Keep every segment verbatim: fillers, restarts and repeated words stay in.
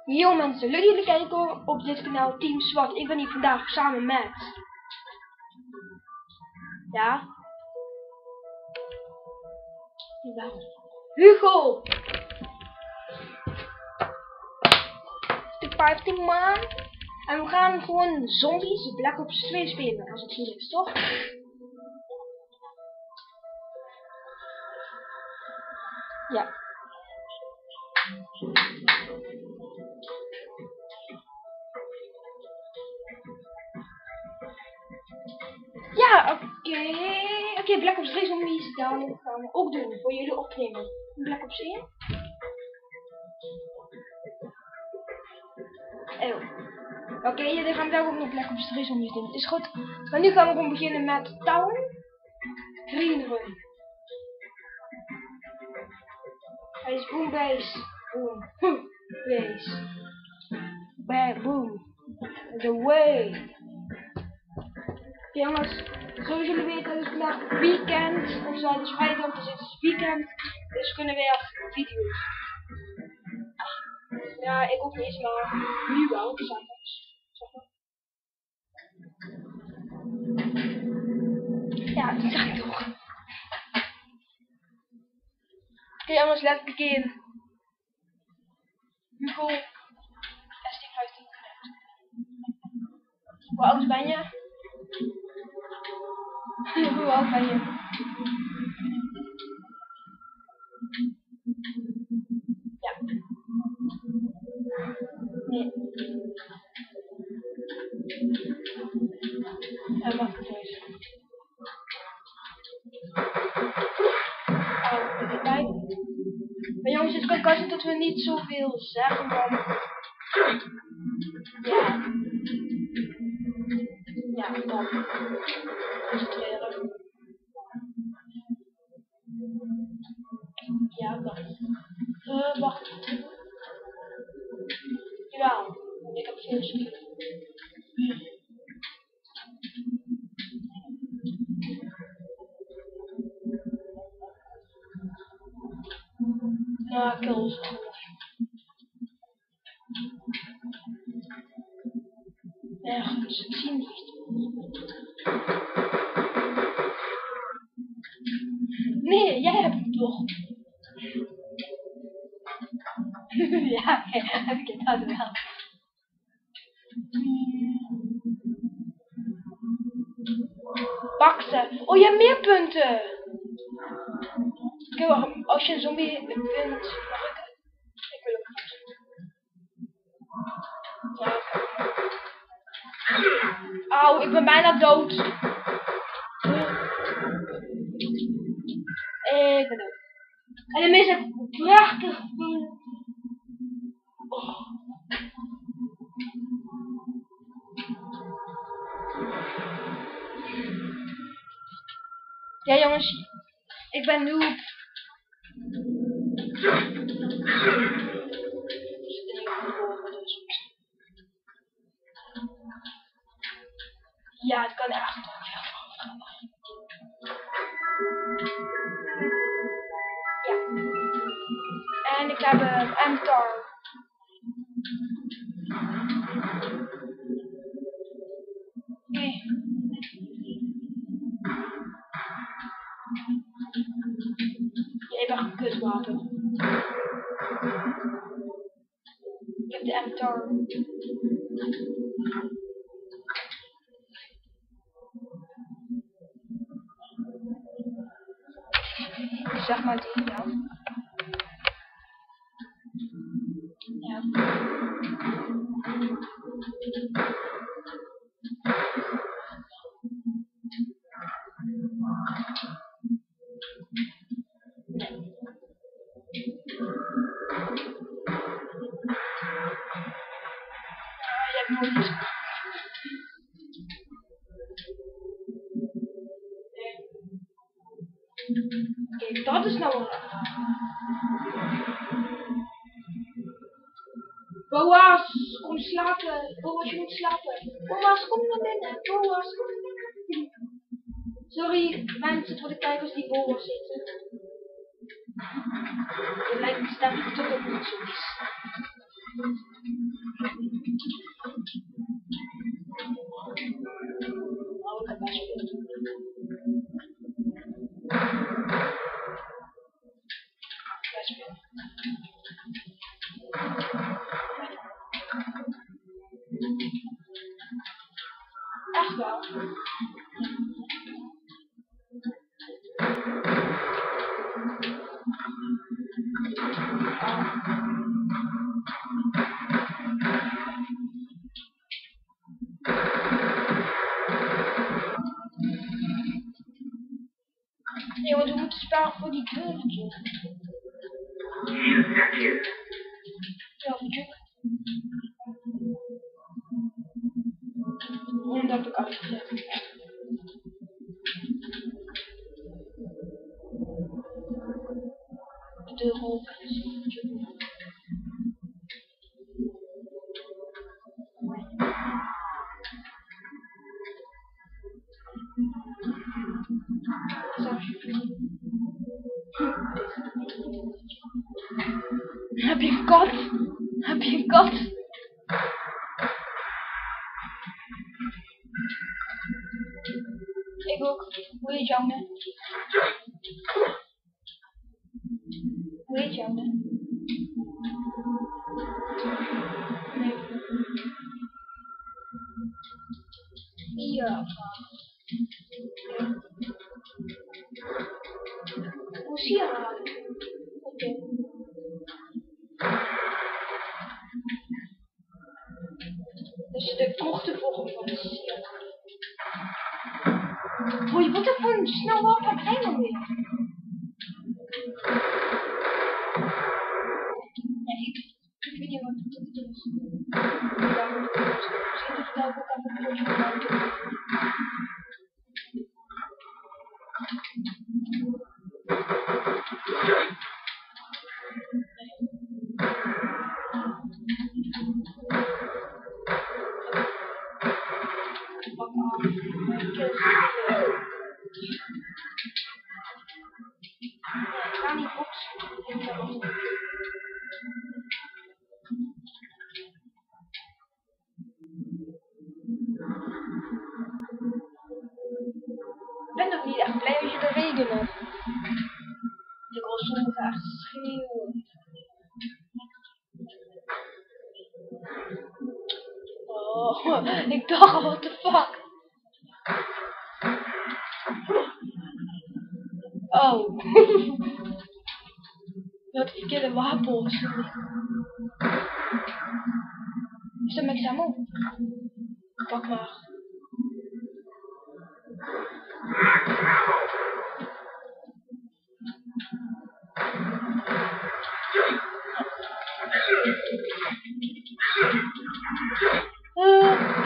Yo mensen, leuk jullie kijken op dit kanaal Team SWAT. Ik ben hier vandaag samen met... Ja? Hugo! De vijftien man. En we gaan gewoon zombies Black Ops twee spelen, als het goed is, toch? Ja. Ja, oké. Okay. Oké, okay, Black Ops twee zombies, dan gaan we ook doen, voor jullie opnemen. Black Ops één. Oh. Oké, okay, jullie gaan wel ook nog Black Ops twee zombies doen. Is goed. Maar nu gaan we gewoon beginnen met Town. Green Run. Hij is boom base. Boom. Hm. Base. Bam, boom. The way. Jongens, zoals jullie weten is het vandaag weekend. Of zo, dus vrijdag, dus het is weekend. Dus we kunnen weer video's. Ja, ik ook niet, maar nu wel. Ja, dat zeg ik toch. Oké, okay, jongens, let's begin. Hugo. S T vijftien. Hoe oud ben je? Hoe oud ben je? Ja. Nee. Ja, wacht even. Oh, even kijken. Maar jongens, het kan kans dat we niet zoveel zeggen, want... Ja. Ja, dan. Concentreren. Ja, dan. Uh, wacht. Ja, ik heb veel spelen. Nou, kills. Ergens, ik zie niet. Nee, jij hebt hem toch? Ja, heb ik het dan wel. Pak ze. Oh, je hebt meer punten. Oké, wacht. Als je een zombie bent, mag ik het? Ik wil ook niet. Ja, oké. Auw, ik ben bijna dood. Ik ben dood. En de mensen hebben prachtig. Oh. Ja jongens, ik ben noob. Ja, het kan echt. Ja. En ik heb een M T A R. Nee. Je hebt echt een kutwapen. Ik heb de M T A R. Zeg maar die, ja. Ja. Oké, dat is nou een... Boas, kom slapen. Boas, je moet slapen. Boas, kom naar binnen. Boas, kom naar binnen. Sorry, mensen, voor de kijkers die Boas zitten. Het lijkt me sterk tot het niet zo is. Oh, ik heb best veel. Best veel. Echt wel. Nee, want we moeten sparen voor die deurtje. Ja, natuurlijk. En dat heb ik afgezet. De deur open is. Heb je een kat? Heb je een kat? Ik ook. Hoe heet jou nu? Hoe heet jou nu? Nee. Ja. Hoe zie je haar? Oké. Dus de korte vorm van de sier. Hoi, wat er voor een snel wapen heb jij nou weer? Nee, ik, ik weet niet wat het is. Ja, moet ik het zien. Dus daar ook even een potje van doen. Ik ga niet boksen. Ik ben ook niet echt blij als je de regen hebt. Ik wil soms echt schreeuwen. Oh, ik dacht, what the fuck? Oh. Je had verkeerde wapen, sorry. Is dat met Samu? Pak maar. Uh.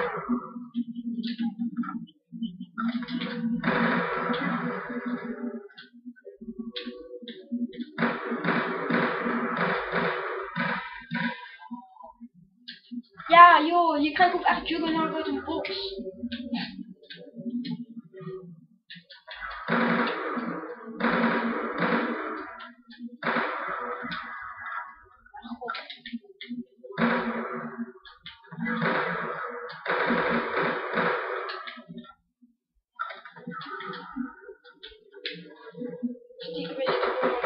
Ja, joh, je krijgt ook echt Juggernaut uit een box. Stiekem is het gewoon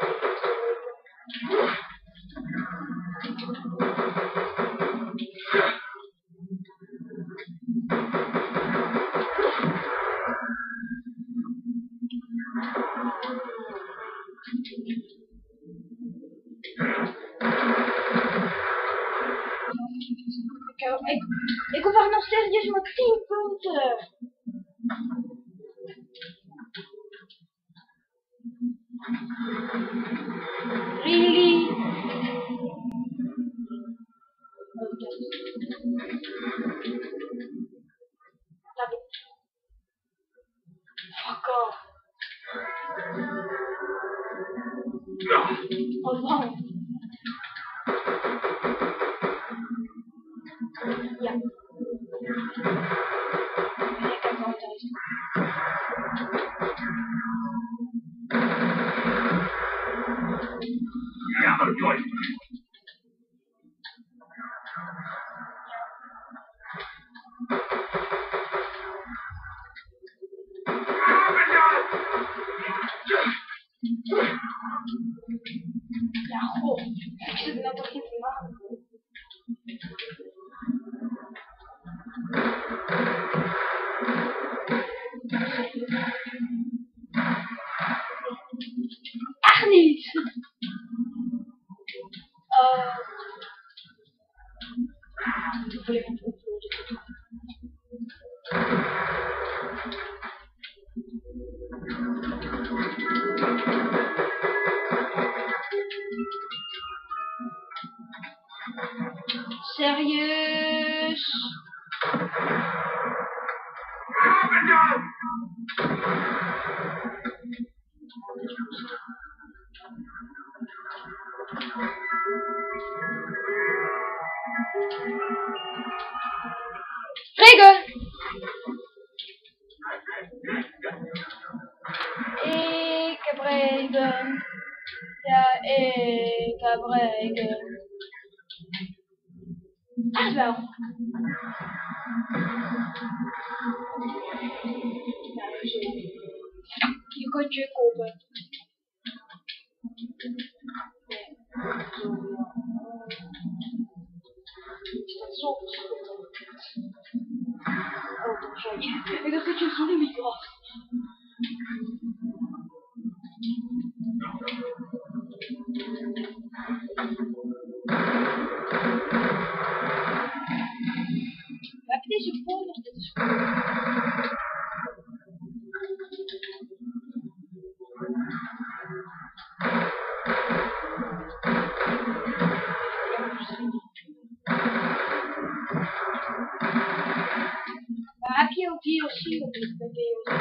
Ik, ik, ik hoef echt nog steeds maar tien punten. Really? Fuck off. Oh, wow. Ja. Ik heb altijd. Ja, maar joh. volledig aan het uploaden te doen. Serieus? Regen! Ik heb regen. Ja, ik heb regen. Echt wel. Ja, zo. Je kunt je kopen. Nee. Zo, ja. Het staat zo verschillend. Oh, dat sorry. Ik dacht dat je een zombie was. Heb je deze folder? Dit is goed. Maar heb je ook D L C op dit bij D L C?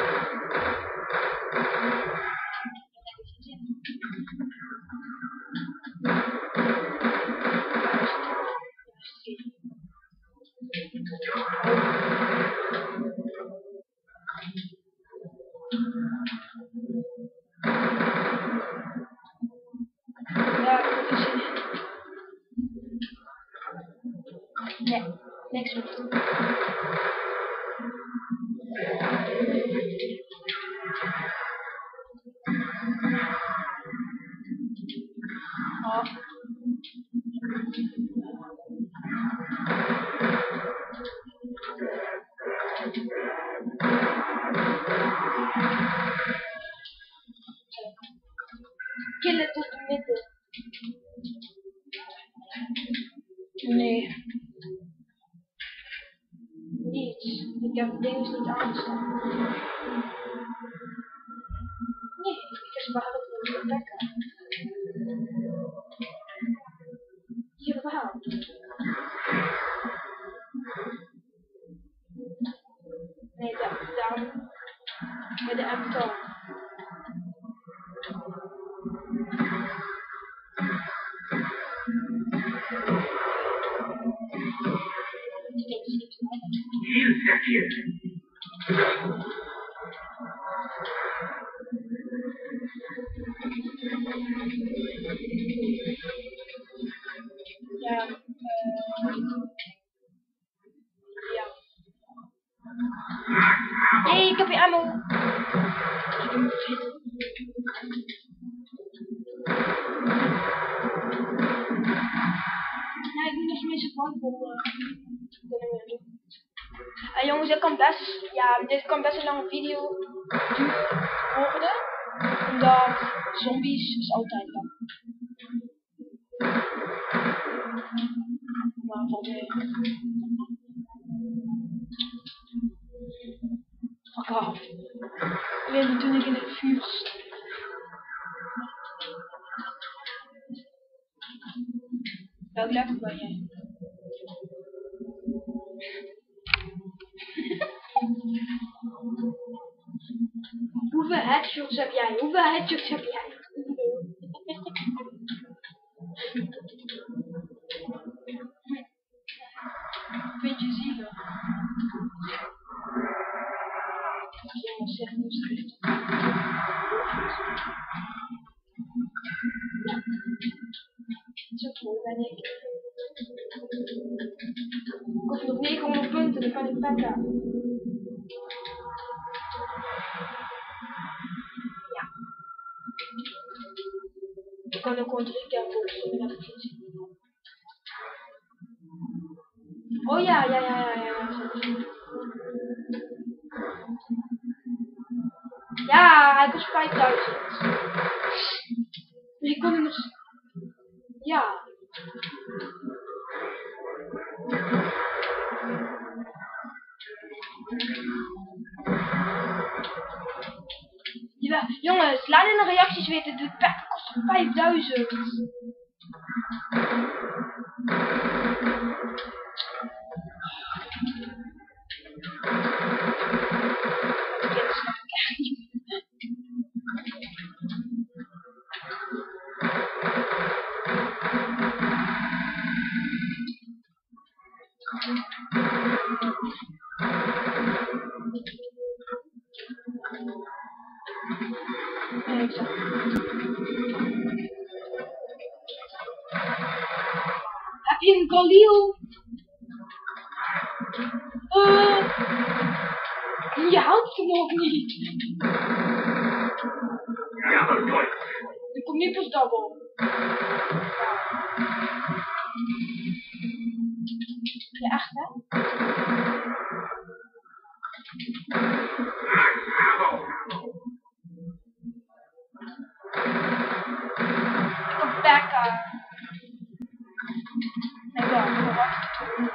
Ja, dat is het. Nee, niks meer. Oh. Killen tot de midden. Nee. Niets. Ik heb dingen niet aanstaan. Nee, ik is waar het niet lekker. Jawel. Nee, daar, daar. Met de M T O. Ja, uh, ja. Nee, ik heb je ammo. Ik heb hem vergeten. Nee, ik moet nog mensen van voor. En jongens, dit kan best, ja, dit kan best een lange video duren worden, omdat zombies is altijd lang. Maar valt mee. Fuck af. Weet je, toen ik in het vuur stond. Welk level ben jij? Hoeveel headshots heb jij? Hoeveel headshots heb jij? Vind je zielig? Jongens, zeg nu schrift. Zo cool ben ik. Ik hoef nog negenhonderd punten, dan kan ik pakken. Ja. Ik kan ook gewoon drie keer volgen, dat heb ik gezien. Oh ja, ja, ja, ja, ja. Ja, hij kost vijfduizend. Dus ik kon hem nog... Ja. jongens, laat in de reacties weten, de pack kost vijfduizend. Heb je een Galil? Uh, je houdt hem ook niet. Ik kom niet pas double. Ja, echt hè? Ik heb Becca. Nee, wel, ik heb wacht.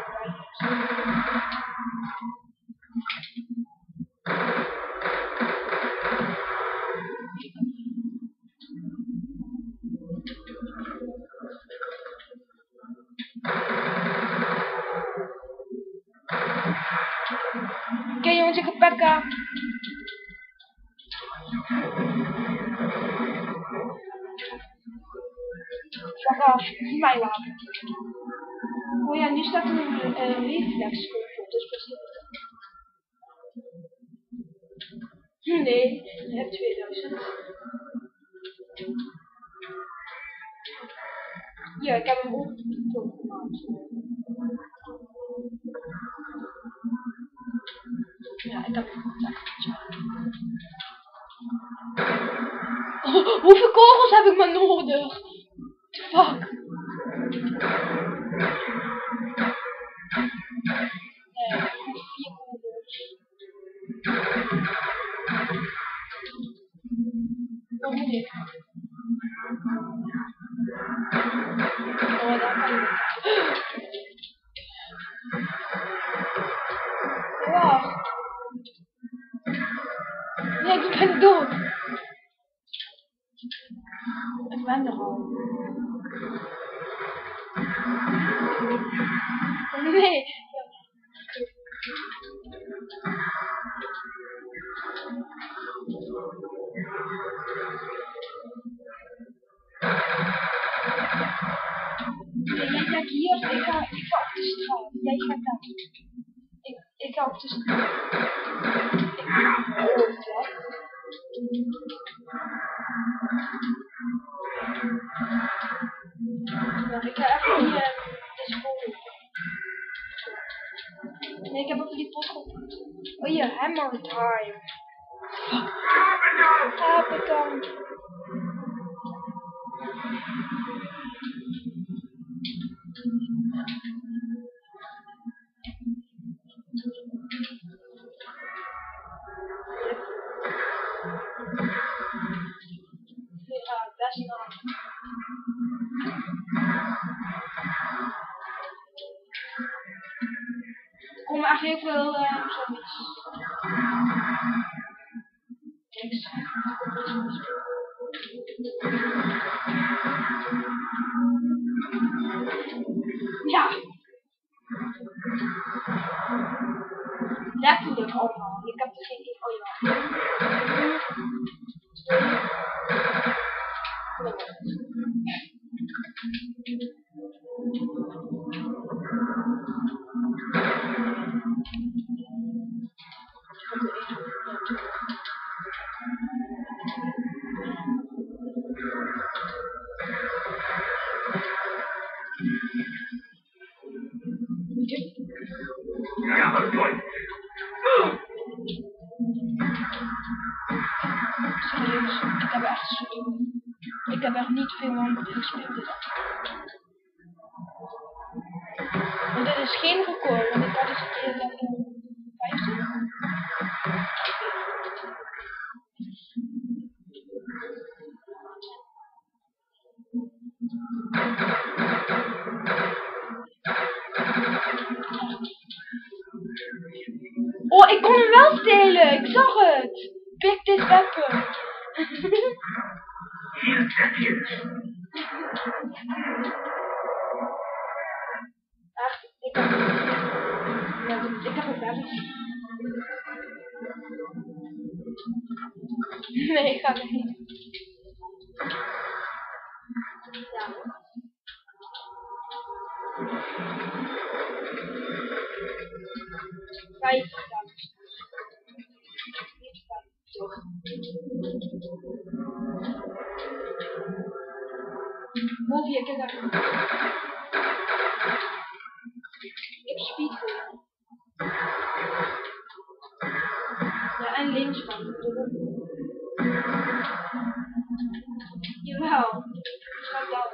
Oké okay, jongens, ik heb Becca. Fuck af, niet mijn wapen. Oh ja, nu staat er een uh, reflex op, dus precies. Nee, je hebt tweeduizend. Ja, ik heb hem op. Ja, ik heb hem op. Oh, hoeveel kogels heb ik maar nodig? Fuck. Nee, ik heb vier kogels. Wat moet ik? Oh, daar kan ik. Wacht. Nee, ik ben dood. Ik ben er al. Nee. Jij gaat hier, ik ga, ik ga op de straat. Jij gaat daar. Ik, ik ga op de straat. Ik ga op de straat. Ja, ik ga even hier deze vol. Nee, ik heb ook die pot gepakt. Oh hier, hammer time. Hammer time. Ja, best wel. Er komen echt heel veel uh, zombies. Niks. Ja. Letterlijk allemaal. Ik heb er geen idee. Oh ja. Serieus, ik heb echt zo. Ik heb echt niet veel lang gespeeld. Want dit is geen record, want ik had eens een keer level vijftien. Oh, ik kon hem wel stelen, ik zag het. Pick this weapon. Ik heb een bellen. Nee, ik ga er niet. Ja hoor. Vijf dames. Niet vijf, toch? Movie, ik heb daar. Ik heb speed voor jou. Ja, en links van. Jawel. Schrijf dat.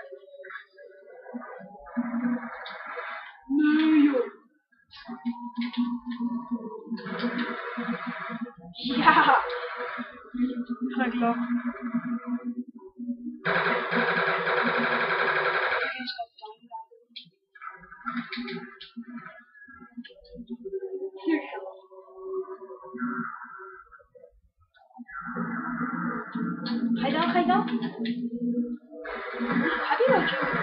Nee joh. Ja. Ga ik lachen. Ga je dan, ga je dan? Heb je dat, joh?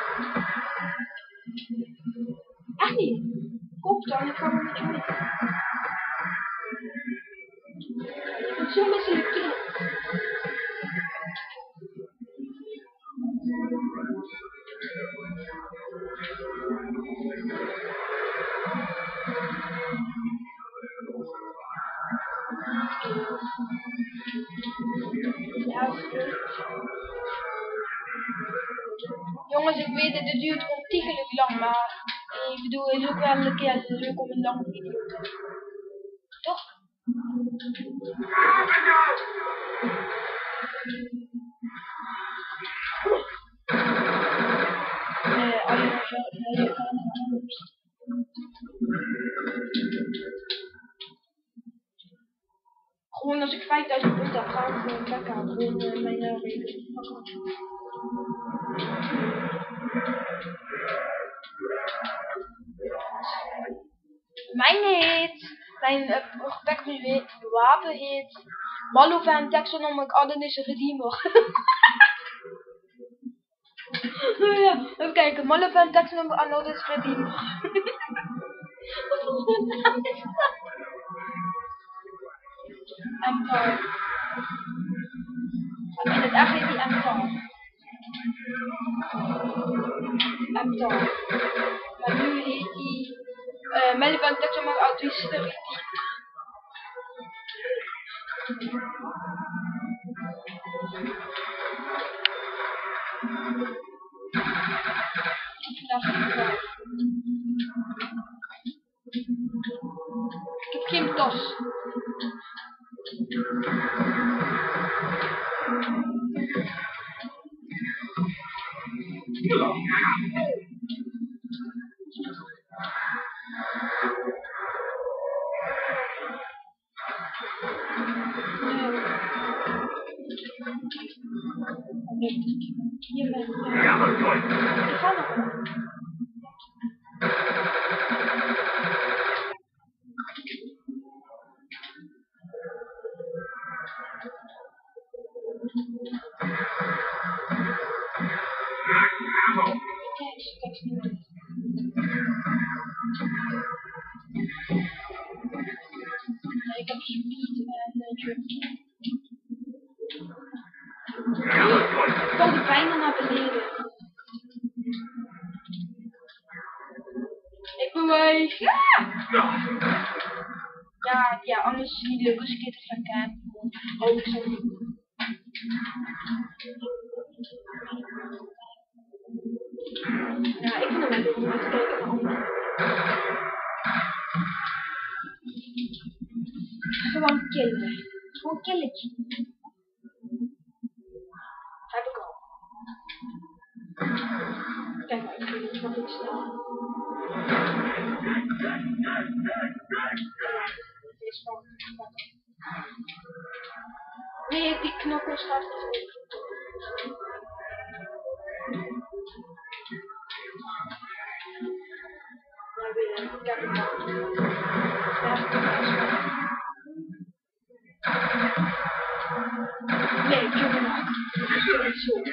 Echt niet? Kom dan, ik ga wel met je mee. Je bent zo misselijk, kind. Ja, is goed. Jongens, ik weet het, het duurt ontiegelijk lang, maar ik bedoel, het is ook wel een keer leuk om een lange video te doen. Toch? Eh, alleen maar zo, nee, ik kan het anders. Gewoon als ik vijfduizend punten heb, ga ik gewoon lekker aan gewoon uh, mijn uh, rekening. Mijn heet, mijn uh, wapen heet Malovan Taxonomic Organism Redeemer. Ja, even kijken, Malovan Taxonomic Organism Redeemer. Wat voor een naam is dat? Emtar. En in het echt heet die Emtar. Emtar. Maar nu heet die uh, Malovan Taxonomic Organism Redeemer. Ik heb geen tas. Hier ben ik. Ik ga nog wel. Ik heb speed en jump. Ik kan die bijna naar beneden. Ik beweeg. Ja! Ja, ja, anders is het niet leuk als ik dit ga kijken. Oh, ik zal niet. Ja, ik vind het wel leuk om te kijken. Gewoon killen. Gewoon killetje. Heb ik al. Kijk maar, ik ga niet wat ik snel. Nee, die knokken staat er. Ja, weer. Kijk maar. Nee, Juggernaut. Dat is zo.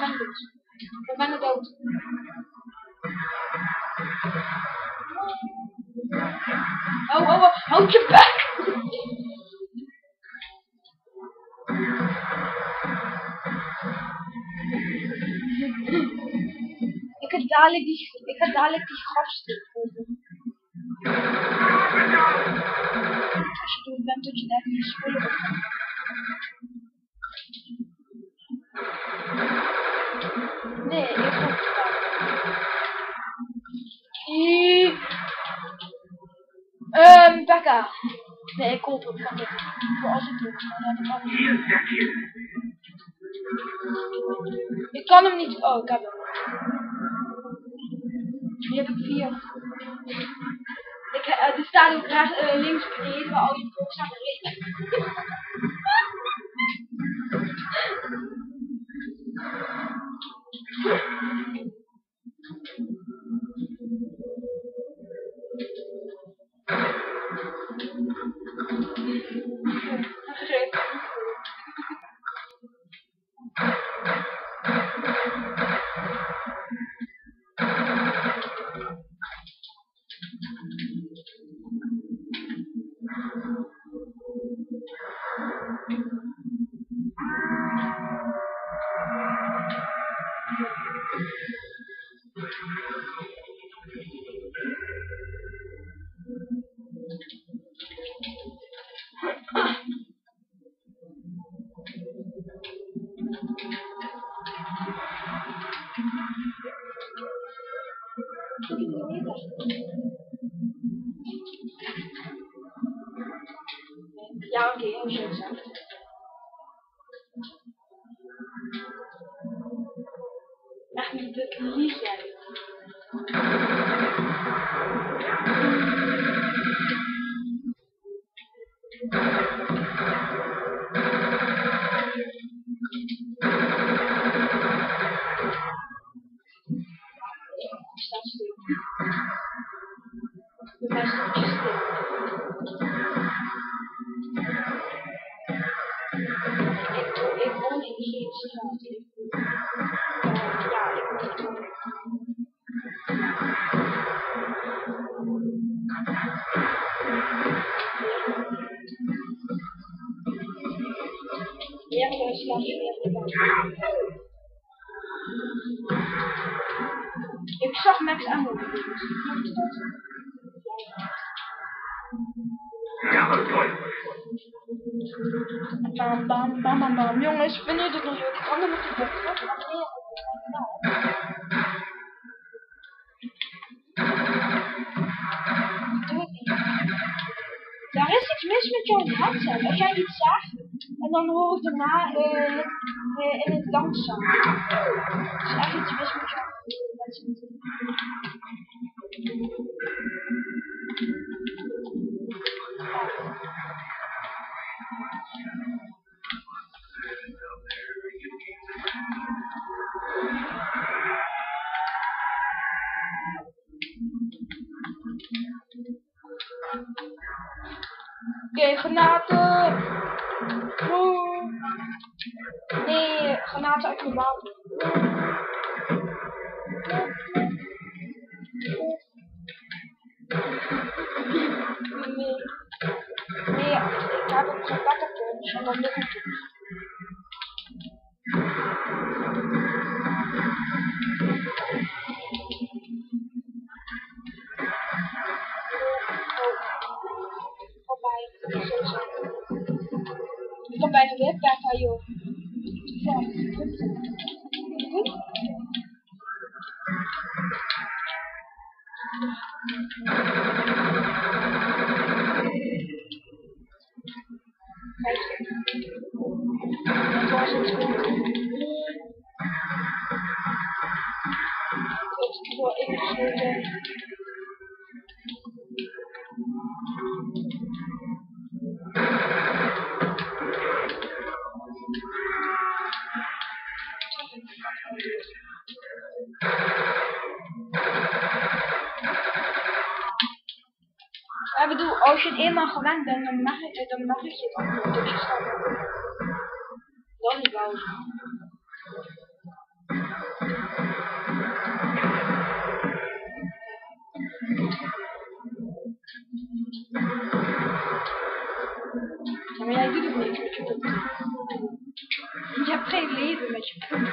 gewend bent. Ik ben er dood. Oh, oh, oh, houd je bek! Ik ga dadelijk die, ik ga dadelijk die grafstuk volgen. Als je dood bent, dat je daar die spullen op kan. Nee, ik ga het Ehm, um, Becca. Nee, ik koop het van dit. Voor als ik doe. Ja, dat kan niet. Ik kan hem niet. Oh, ik heb hem. Hier heb ik vier. Ik, uh, er staat ook rechts, uh, links beneden waar al die blok staan gereden. Ja, oké, heel schön gezegd. Echt niet het liefje. Staat stil. Bij mij staat je stil. Ik, ik woon in geen straat. Uh, ja, ik woon in geen Ja, maar daar slaat je weer. Ik zag Max Ammo. Bam, bam, bam, bam, bam. Jongens, wanneer dit nog leuk? Kan er met de bocht? Daar is iets mis met jouw headset. Als jij iets zegt en dan hoor ik daarna uh, uh, in het langzaam. Er is echt iets mis met jouw headset. Oké, okay, granaten! Oh. Nee, granaten uit mijn wapen. Nee, nee, ik heb ook geen katapult en dan ligt het toe. Ik kom bijna weer Becca, joh. Ja, goed. Goed? Kijk. Dat was het goed. Ik wil even sluiten. Ik bedoel, als je het eenmaal gewend bent, dan mag je, dan mag je het ook niet dus je stappen. Dan niet bouwen. Je hebt geen leven met je punten.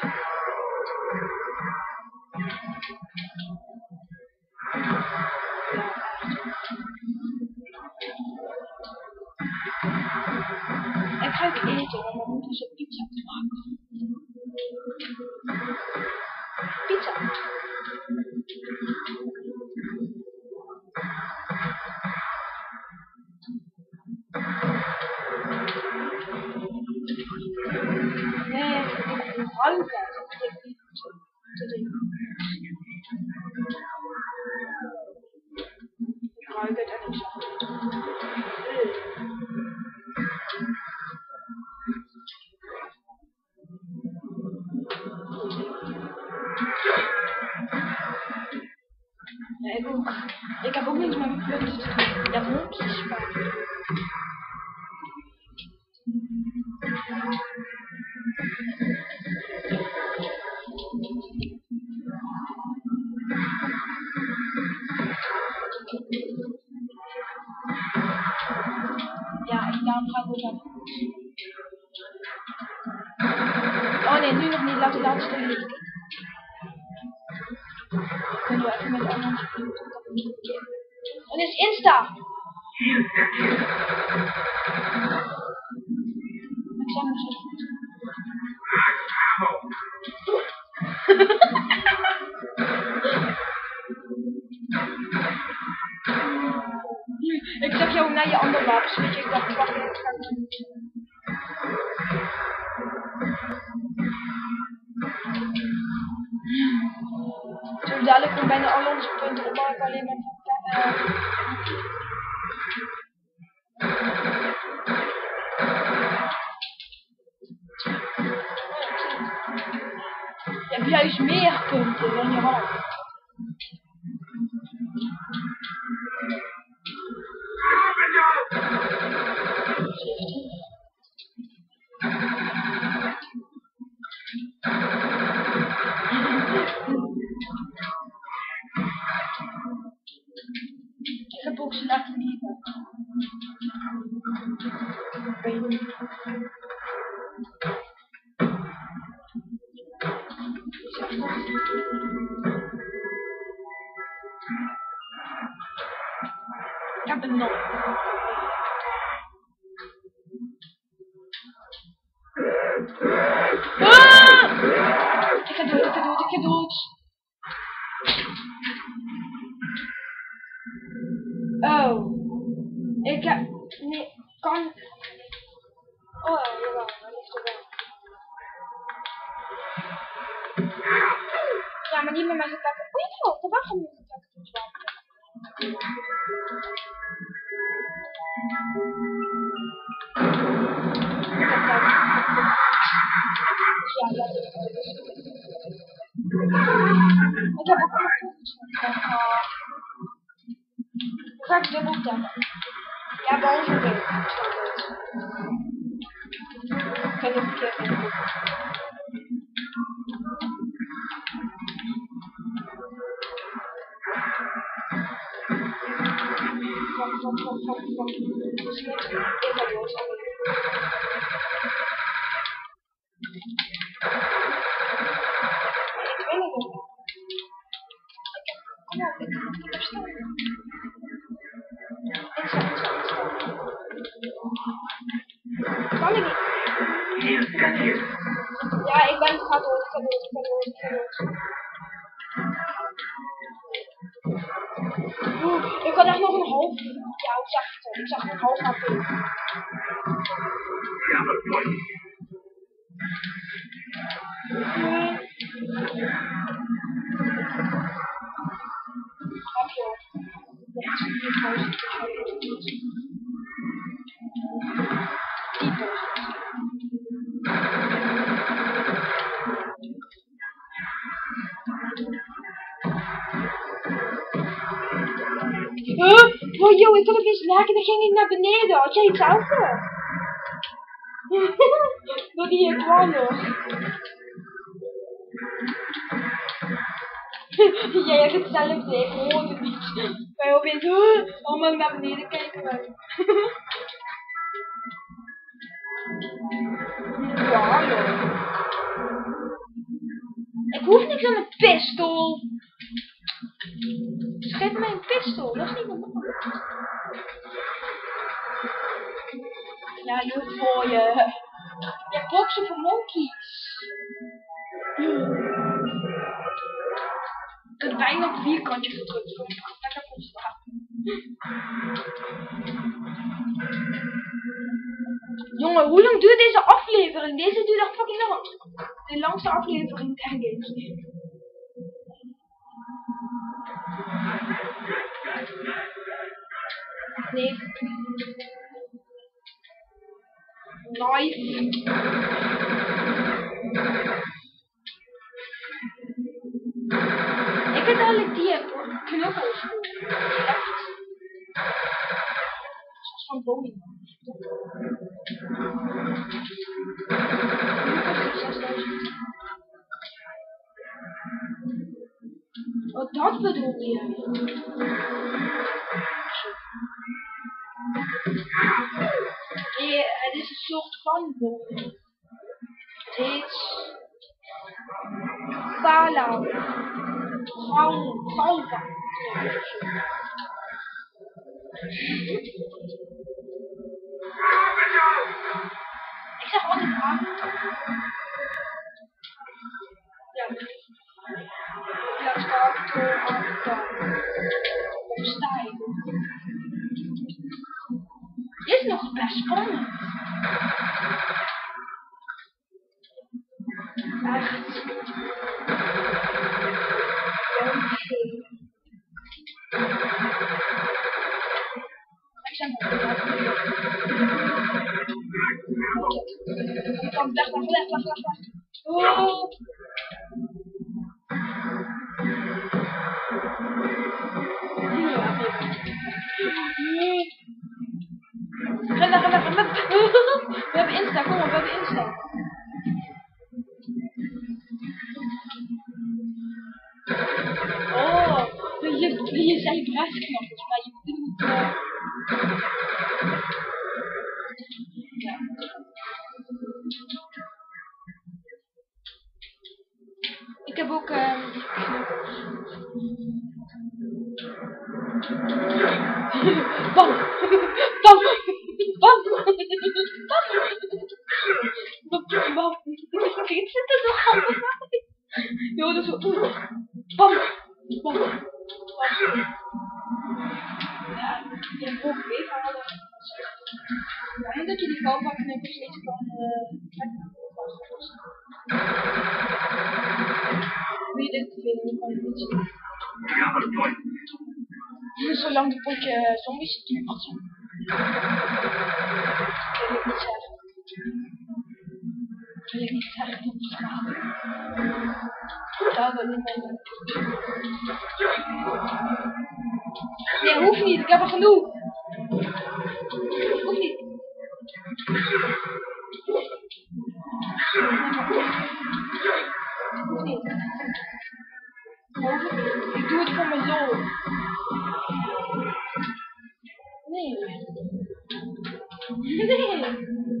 Ik ga het eten, want dan moeten ze pizza te maken. Pizza. Nee, ik heb een ruimte. Te doen. Ik ruik het en ik zag het. Ja, ik ook. Ik heb ook niks met mijn punten te doen. Ja, hondjes, maar... Ja, en daarom ga ik ook aan. Oh nee, nu nog niet. Laat de laatste liggen. Kunnen we even met de andere punten. En is Insta! Ik zeg maar zo goed. Ik zag jou naar je andere wapens, weet je, ik dacht, wacht even, ik ga het doen. Zo dadelijk komt bijna al onze punten opmaken, alleen maar van uh, je hebt juist meer punten dan je had. Ik heb ook slecht lieven. Ik heb een nog. Ah! Ik ga dood, ik ga dood, ik ga dood. Oh. Ik heb... Nee, kan... Oh, jawel, dat ligt er wel. Ja, maar niet met mijn gepakken. Oh ja, de wagen moet gepakken tot wapen. Ja, dat is het. Ik heb ook een toekomst. Hoe ga ik dubbel tappen? Ja, bij ons ook. Ik heb het verkeerd in. Fuck, fuck, fuck, fuck, fuck. Dat is niks. Ik ga dood. Ik weet het niet. Kom op, ik heb staan. Insta, insta, insta. Kan ik niet? Kan ik niet. Ja, ik ben, ik ga dood, ik ga dood, ik ga dood, ik ga dood. Oeh, ik had echt nog een half. Ja, ik zag het. Ik zag een half H P. Nee. Heb je al. Dat is vierduizend. Huh? Oh joh, ik kon opeens werken en dan ging ik naar beneden. Had jij hetzelfde? Door die hier kwam nog. Jij hebt hetzelfde, ik hoorde het niet. Wij opeens huh, allemaal naar beneden kijken. Ja, hallo. Ik hoef niks aan een pistool. Geef mij een pistool, dat is niet normaal. Ja, joh, voor je. Je hebt boksen voor monkeys. Ik heb bijna op vierkantje gedrukt. Lekker op staan. Jongen, hoe lang duurt deze aflevering? Deze duurt echt fucking lang. De langste aflevering, denk ik. Nee. Live. Ik heb eigenlijk die hoor. Knuffels. Zoals van Bowie. Wat dat bedoel je? Nee, het is een soort van Bowie. Het heet Fala. Galva. Ik zeg altijd aan. Ja. Ja, staat door aan de kant. Waar sta je? Dit is nog best spannend. Echt. Ik zeg maar. Kom, weg, weg, weg, weg, weg, weg. Oh. Ren, ren, ren, ren. We hebben Insta, kom op, we hebben Insta. Oh, je, je zei brechtknappers, maar je bedoelt... Uh... Ja. Ik heb ook... Uh... Bam! Bam! Bam! Bam! Bam! Ik zit er zo grappig uit. Yo, dat is zo... Bam! Bam! Ja, je hebt ook weer halen. Ja, en dat je die galva-knippers niet kan trekken. Wie dit vindt, kan je niet zien. Zolang de potje zombies duurt. Dat wil ik niet zeggen. Dat wil ik niet zeggen tot het gaat. Dat wil ik niet zeggen. Nee, hoeft niet. Ik heb er genoeg. Hoeft niet. Hoeft niet. Ik doe het voor mijn lol. Nee. Nee.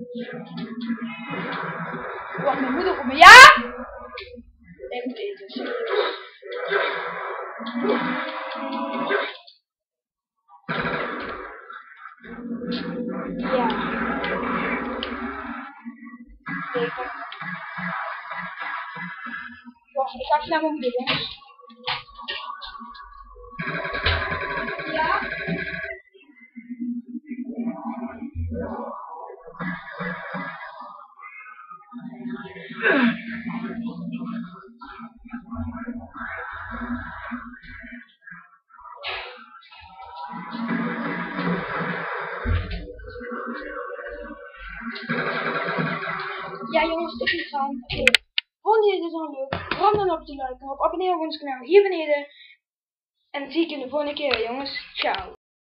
Wacht, mijn moeder op me. Ja? Ik moet eten. Ja. Nee, kom. Wacht, ik ga even naar mijn moeder, jongens. Ja? Ja jongens, dit is gaan. Oké. Vond je dit zo leuk? Ram dan op te liken, op abonneren op ons kanaal hier beneden. En dan zie ik je de volgende keer jongens. Ciao.